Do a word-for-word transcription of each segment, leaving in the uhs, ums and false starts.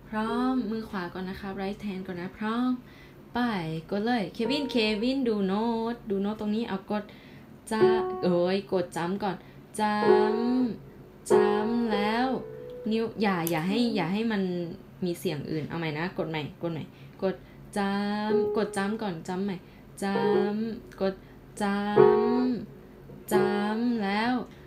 พร้อมมือขวาก่อนนะคะ right hand ก่อนนะพร้อมไปกดเลยเควินเควินดูโน้ตดูโน้ตตรงนี้เอากดจะเอ้ยกดจำก่อนจำจำแล้วนิ้วอย่าอย่าให้อย่าให้มันมีเสียงอื่นเอาใหม่นะกดใหม่กดใหม่กดจำกดจำก่อนจำใหม่จำกดจำจำแล้ว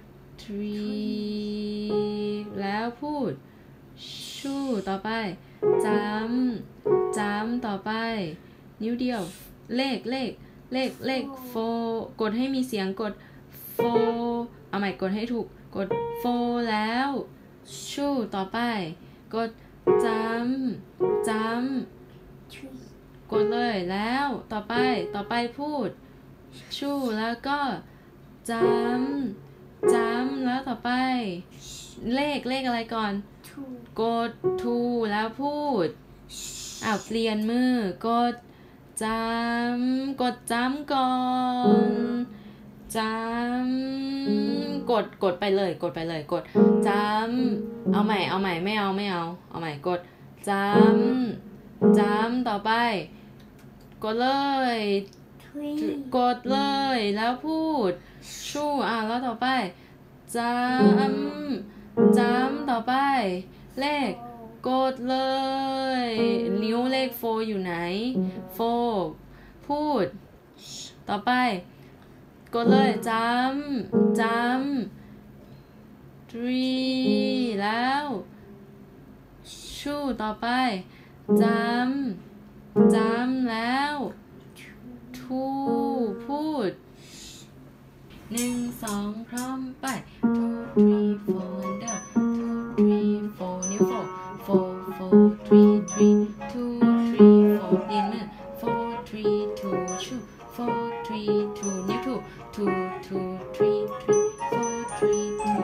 tree แล้วพูดชูต่อไปจำจำต่อไปนิ้วเดียวเลขเลขเลขเลขโฟกดให้มีเสียงกดโฟเอาใหม่กดให้ถูกกดโฟแล้วชูต่อไปกดจำจำกดเลยแล้วต่อไปต่อไปพูดชูแล้วก็จำจำแล้วต่อไปเลขเลขอะไรก่อนกดทูแล้วพูดอ้าวเปลี่ยนมือกดจำกดจำก่อนจำกดกดไปเลยกดไปเลยกดจำเอาใหม่เอาใหม่ไม่เอาไม่เอาเอาใหม่กดจำจำต่อไปกดเลยกดเลยแล้วพูดชูอ่ะแล้วต่อไปจำจำต่อไปเลขกดเลยนิ้วเลขโฟอยู่ไหนโฟพูดต่อไปกดเลยจำจำ three แล้วชูต่อไปจำจำแล้ว two พูดหนึ่งสองพร้อมไป two three four and down two three four นิ้ว four four four three three two three four เปลี่ยนมือ four three two ชู four three two นิ้ว two two two three three four three two